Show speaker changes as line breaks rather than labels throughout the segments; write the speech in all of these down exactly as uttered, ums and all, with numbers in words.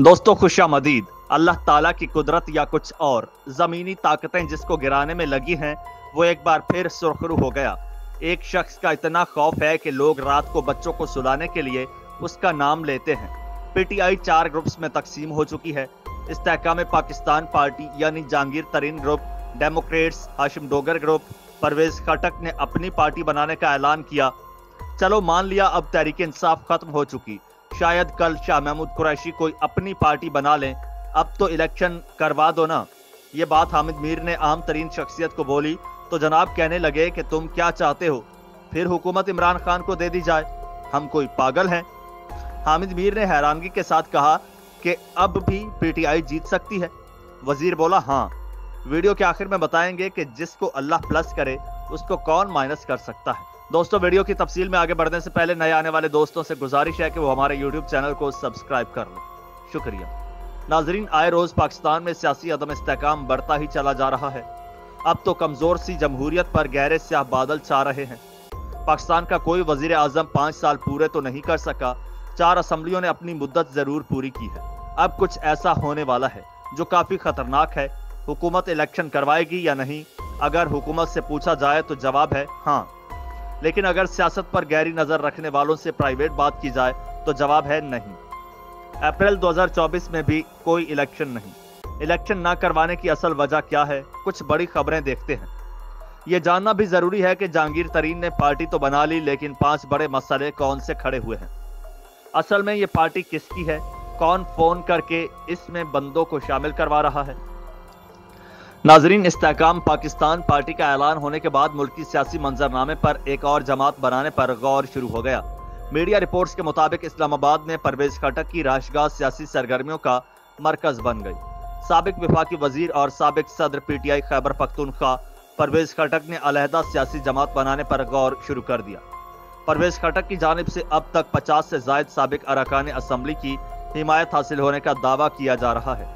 दोस्तों खुशामदीद। अल्लाह ताला की कुदरत या कुछ और ज़मीनी ताकतें जिसको गिराने में लगी हैं वो एक बार फिर सुर्खरू हो गया। एक शख्स का इतना खौफ है कि लोग रात को बच्चों को सुलाने के लिए उसका नाम लेते हैं। पीटीआई चार ग्रुप्स में तकसीम हो चुकी है। इस्तेहकाम पाकिस्तान पार्टी यानी Jahangir Tareen group, democrats Hashim Dogar group, Parvez Khattak ने अपनी पार्टी बनाने का ऐलान किया। चलो मान लिया अब तहरीक इंसाफ खत्म हो चुकी, शायद कल शाह महमूद कुरैशी कोई अपनी पार्टी बना लें, अब तो इलेक्शन करवा दो ना। ये बात हामिद मीर ने आम तरीन शख्सियत को बोली तो जनाब कहने लगे कि तुम क्या चाहते हो, फिर हुकूमत इमरान खान को दे दी जाए, हम कोई पागल हैं। हामिद मीर ने हैरानगी के साथ कहा कि अब भी पीटीआई जीत सकती है। वजीर बोला हाँ, वीडियो के आखिर में बताएंगे कि जिसको अल्लाह प्लस करे उसको कौन माइनस कर सकता है। दोस्तों वीडियो की तफसील में आगे बढ़ने से पहले नए आने वाले दोस्तों से गुजारिश है कि वो हमारे यूट्यूब चैनल को सब्सक्राइब कर लें। शुक्रिया। नाजरीन, आए रोज पाकिस्तान में सियासी अदम इस्तेहकाम बढ़ता ही चला जा रहा है। अब तो कमजोर सी जमहूरियत पर गहरे स्याह बादल छा रहे हैं। पाकिस्तान का कोई वजीर आजम पांच साल पूरे तो नहीं कर सका, चार असम्बलियों ने अपनी मुद्दत जरूर पूरी की है। अब कुछ ऐसा होने वाला है जो काफी खतरनाक है। हुकूमत इलेक्शन करवाएगी या नहीं? अगर हुकूमत से पूछा जाए तो जवाब है हाँ, लेकिन अगर सियासत पर गहरी नजर रखने वालों से प्राइवेट बात की जाए तो जवाब है नहीं। अप्रैल दो हज़ार चौबीस में भी कोई इलेक्शन नहीं। इलेक्शन ना करवाने की असल वजह क्या है? कुछ बड़ी खबरें देखते हैं। यह जानना भी जरूरी है कि जहांगीर तरीन ने पार्टी तो बना ली, लेकिन पांच बड़े मसले कौन से खड़े हुए हैं। असल में ये पार्टी किसकी है? कौन फोन करके इसमें बंदों को शामिल करवा रहा है? नाजरीन, इस्तेहकाम पाकिस्तान पार्टी का ऐलान होने के बाद मुल्की सियासी मंजरनामे पर एक और जमात बनाने पर गौर शुरू हो गया। मीडिया रिपोर्ट्स के मुताबिक इस्लामाबाद में परवेज खटक की राशगाह सियासी सरगर्मियों का मरकज बन गई। साबिक वफाकी वजीर और साबिक सदर पीटीआई खैबर पख्तूनख्वा परवेज खटक ने अलहदा सियासी जमात बनाने पर गौर शुरू कर दिया। परवेज खटक की जानिब से अब तक पचास से जायद साबिक अरकान असम्बली की हिमायत हासिल होने का दावा किया जा रहा है।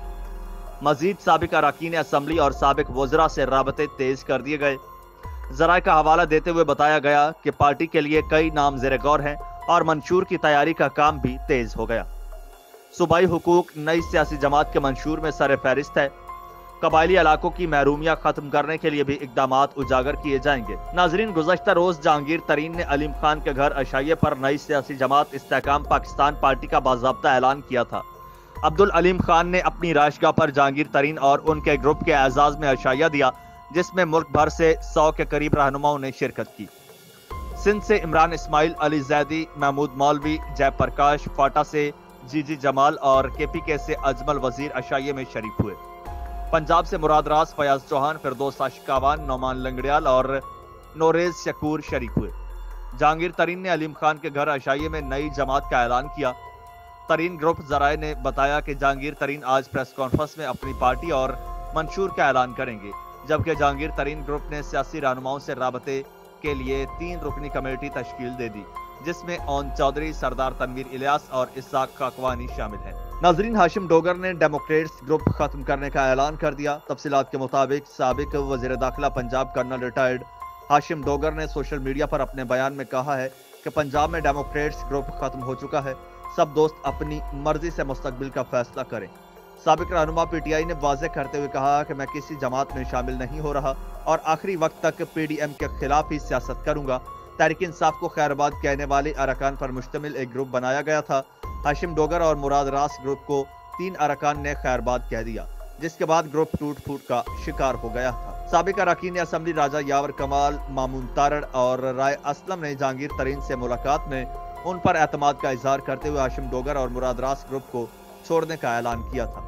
मजीद साबिक अरकान असम्बली और साबिक वज़रा से राबते तेज कर दिए गए। जराए का हवाला देते हुए बताया गया कि पार्टी के लिए कई नाम ज़ेरे गौर हैं और मंशूर की तैयारी का काम भी तेज हो गया। सूबाई हुकूक नई सियासी जमात के मंशूर में सर फहरिस्त है। कबायली इलाकों की महरूमियां खत्म करने के लिए भी इकदामात उजागर किए जाएंगे। नाजरीन, गुज़श्ता रोज जहांगीर तरीन ने अलीम खान के घर अशाइये पर नई सियासी जमात इस्तेहकाम पाकिस्तान पार्टी का बाज़ाब्ता ऐलान किया था। अब्दुल अलीम खान ने अपनी राशगाह पर जहांगीर तरीन और उनके ग्रुप के एजाज में अशाइया दिया, जिसमें मुल्क भर से सौ के करीब रहनुमाओं ने शिरकत की। सिंध से इमरान इस्माइल, अली जैदी, महमूद मौलवी, जयप्रकाश, फाटा से जीजी जमाल और केपीके से अजमल वजीर अशाइये में शरीक हुए। पंजाब से मुराद रास, फयाज चौहान, फिरदौस आशिकावान, नौमान लंगड़ियाल और नोरेज शकूर शरीक हुए। जहांगीर तरीन ने अलीम खान के घर अशाइये में नई जमात का ऐलान किया। तरीन ग्रुप जराए ने बताया कि जहांगीर तरीन आज प्रेस कॉन्फ्रेंस में अपनी पार्टी और मंशूर का ऐलान करेंगे, जबकि जहांगीर तरीन ग्रुप ने सियासी रहनुमाओं से राबते के लिए तीन रुकनी कमेटी तश्कील दे दी, जिसमें ओन चौधरी, सरदार तनवीर इलियास और इसाक काकवानी शामिल हैं। नाजरीन, हाशिम डोगर ने डेमोक्रेट्स ग्रुप खत्म करने का ऐलान कर दिया। तफसीलात के मुताबिक साबिक वजीर दाखिला पंजाब कर्नल रिटायर्ड हाशिम डोगर ने सोशल मीडिया पर अपने बयान में कहा है कि पंजाब में डेमोक्रेट्स ग्रुप खत्म हो चुका है, सब दोस्त अपनी मर्जी से मुस्तकबिल का फैसला करें। साबिक रहनुमा पीटीआई ने वाज़ेह करते हुए कहा कि मैं किसी जमात में शामिल नहीं हो रहा और आखिरी वक्त तक पीडीएम के खिलाफ ही सियासत करूंगा। तहरीक इंसाफ को खैरबाद कहने वाले अरकान पर मुश्तमिल एक ग्रुप बनाया गया था। हाशिम डोगर और मुराद रास ग्रुप को तीन अरकान ने खैरबाद कह दिया, जिसके बाद ग्रुप टूट फूट का शिकार हो गया था। साबिक अरकान असम्बली राजा यावर कमाल, मामून तारड़ और राय असलम ने जहांगीर तरीन से मुलाकात में उन पर एतमाद का इजहार करते हुए हाशिम डोगर और मुराद रास ग्रुप को छोड़ने का ऐलान किया था।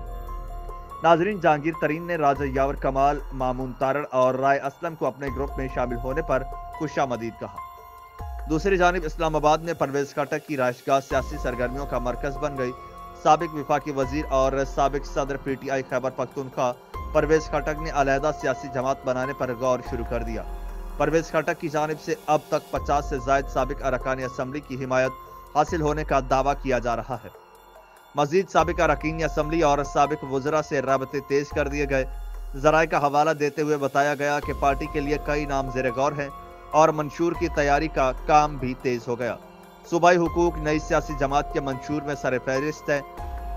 नाजरीन, जहांगीर तरीन ने राजा यावर कमाल, मामून तारड़ और राय असलम को अपने ग्रुप में शामिल होने पर खुशामदीद कहा। दूसरी जानिब इस्लामाबाद में परवेज खटक की राशगाह सियासी सरगर्मियों का मरकज बन गई। साबिक वफाकी वजीर और साबिक सदर पीटीआई खैबर पख्तूनख्वा परवेज खटक ने अलहदा सियासी जमात बनाने पर गौर शुरू कर दिया। परवेज खटक की जानिब से अब तक पचास से जायद साबिक अरकान असम्बली की हिमायत हासिल होने का दावा किया जा रहा है। मजीद साबिक अरकान असम्बली और साबिक वज़रा से राबते तेज कर दिए गए। जराए का हवाला देते हुए बताया गया कि पार्टी के लिए कई नाम ज़ेरे गौर हैं और मंशूर की तैयारी का काम भी तेज हो गया। सूबाई हुकूक नई सियासी जमात के मंशूर में सर फहरिस्त है।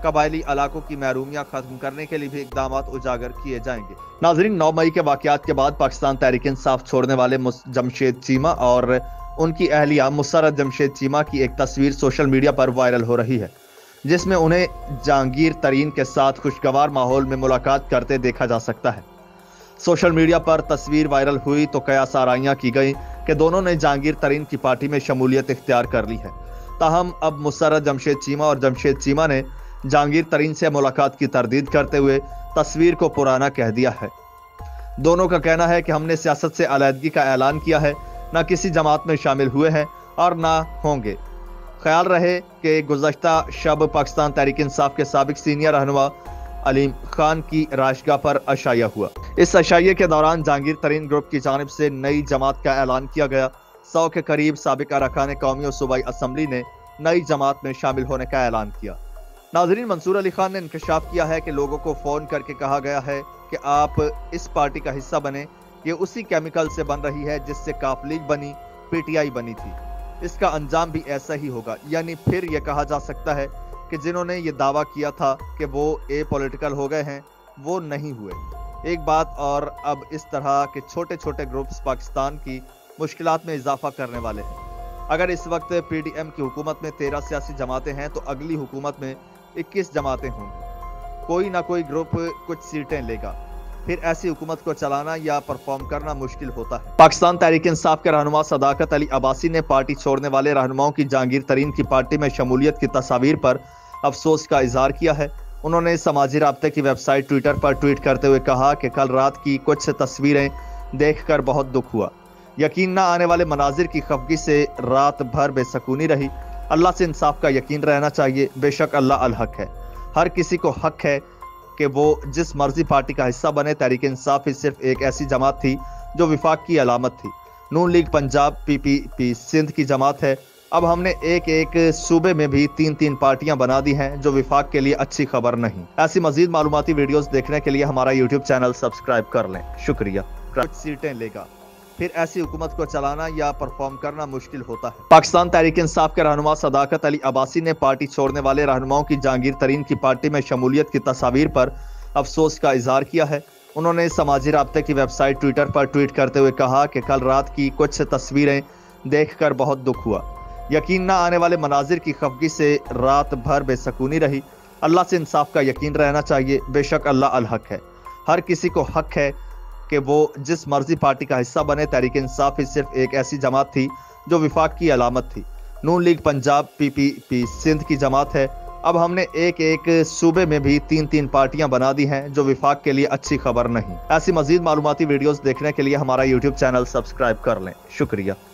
قبائلی علاقوں کی محرومیاں ختم کرنے کے لیے بھی اقدامات اجاگر کیے جائیں گے۔ ناظرین، نو مئی کے واقعات کے بعد پاکستان تحریک انصاف چھوڑنے والے جمشید چیمہ اور ان کی اہلیہ مسرت جمشید چیمہ کی ایک تصویر سوشل میڈیا پر وائرل ہو رہی ہے، جس میں انہیں جہانگیر ترین کے ساتھ خوشگوار ماحول میں ملاقات کرتے دیکھا جا سکتا ہے۔ سوشل میڈیا پر تصویر وائرل ہوئی تو قیاس آرائیاں کی گئیں کہ دونوں نے جہانگیر ترین کی پارٹی میں شمولیت اختیار کر لی ہے۔ تاہم اب مسرت جمشید چیمہ اور جمشید چیمہ نے جہانگیر ترین سے ملاقات کی تردید کرتے ہوئے تصویر کو پرانا کہہ دیا ہے۔ دونوں کا کہنا ہے کہ ہم نے سیاست سے علیحدگی کا اعلان کیا ہے، نہ کسی جماعت میں شامل ہوئے ہیں اور نہ ہوں گے۔ خیال رہے کہ گزشتہ شب پاکستان تحریک انصاف کے سابق سینئر رہنما علیم خان کی رہائشگاہ پر عشائیہ ہوا۔ اس عشائیے کے دوران جہانگیر ترین گروپ کی جانب سے نئی جماعت کا اعلان کیا گیا۔ سو کے قریب سابق ارکان قومی اور صوبائی اسمبلی نے نئی جماعت میں شامل ہونے کا اعلان کیا۔ ناظرین، منصور علی خان نے انکشاف کیا ہے کہ لوگوں کو فون کر کے کہا گیا ہے کہ آپ اس پارٹی کا حصہ بنیں، یہ اسی کیمیکل سے بن رہی ہے جس سے کاف لیگ بنی، پی ٹی آئی بنی تھی، اس کا انجام بھی ایسا ہی ہوگا۔ یعنی پھر یہ کہا جا سکتا ہے کہ جنہوں نے یہ دعویٰ کیا تھا کہ وہ اے پولیٹیکل ہو گئے ہیں، وہ نہیں ہوئے۔ ایک بات اور، اب اس طرح کے چھوٹے چھوٹے گروپس پاکستان کی مشکلات میں اضافہ کرنے والے ہیں۔ اگر اس وقت پی ڈی ایم کی حکومت میں تیرہ سیاسی جماعتیں ہیں تو اگلی حکومت میں اکیس جماعتیں ہوں گی۔ کوئی نہ کوئی گروپ کچھ سیٹیں لے گا، پھر ایسی حکومت کو چلانا یا پرفارم کرنا مشکل ہوتا ہے۔ پاکستان تحریک انصاف کے رہنما صداقت علی عباسی نے پارٹی چھوڑنے والے رہنماؤں کی جہانگیر ترین کی پارٹی میں شمولیت کی تصاویر پر افسوس کا اظہار کیا ہے۔ انہوں نے سماجی رابطے کی ویب سائٹ ٹویٹر پر ٹویٹ کرتے ہوئے کہا کہ کل رات کی کچھ تصویریں دیکھ کر بہت دکھ ہوا۔ یقین نہ آنے والے مناظر کی خفگی سے رات بھر بے سکونی رہی۔ اللہ سے انصاف کا یقین رہنا چاہیے، بے شک اللہ الحق ہے۔ ہر کسی کو حق ہے کہ وہ جس مرضی پارٹی کا حصہ بنے۔ تحریک انصاف ہی صرف ایک ایسی جماعت تھی جو وفاق کی علامت تھی۔ Noon league Punjab P P P Sindh کی جماعت ہے۔ اب ہم نے ایک ایک صوبے میں بھی تین تین پارٹیاں بنا دی ہیں، جو وفاق کے لیے اچھی خبر نہیں۔ ایسی مزید معلوماتی ویڈیوز دیکھنے کے لیے ہمارا یوٹیوب چینل سبسکرائب کر لیں۔ شکریہ۔ کچھ سیٹیں لے گا، پھر ایسی حکومت کو چلانا یا پرفارم کرنا مشکل ہوتا ہے۔ پاکستان تحریک انصاف کے رہنما صداقت علی عباسی نے پارٹی چھوڑنے والے رہنماؤں کی جہانگیر ترین کی پارٹی میں شمولیت کی تصاویر پر افسوس کا اظہار کیا ہے۔ انہوں نے سماجی رابطے کی ویب سائٹ ٹویٹر پر ٹویٹ کرتے ہوئے کہا کہ کل رات کی کچھ تصویریں دیکھ کر بہت دکھ ہوا۔ یقین نہ آنے والے مناظر کی خفگی سے رات بھر بے سکونی رہی۔ اللہ سے انصاف کا یقین رہنا چاہیے، بے شک اللہ الحق ہے۔ ہر کسی کو حق ہے کہ وہ جس مرضی پارٹی کا حصہ بنے۔ تحریک انصاف ہی صرف ایک ایسی جماعت تھی جو وفاق کی علامت تھی۔ Noon league Punjab P P P Sindh کی جماعت ہے۔ اب ہم نے ایک ایک صوبے میں بھی تین تین پارٹیاں بنا دی ہیں، جو وفاق کے لیے اچھی خبر نہیں۔ ایسی مزید معلوماتی ویڈیوز دیکھنے کے لیے ہمارا یوٹیوب چینل سبسکرائب کر لیں۔ شکریہ۔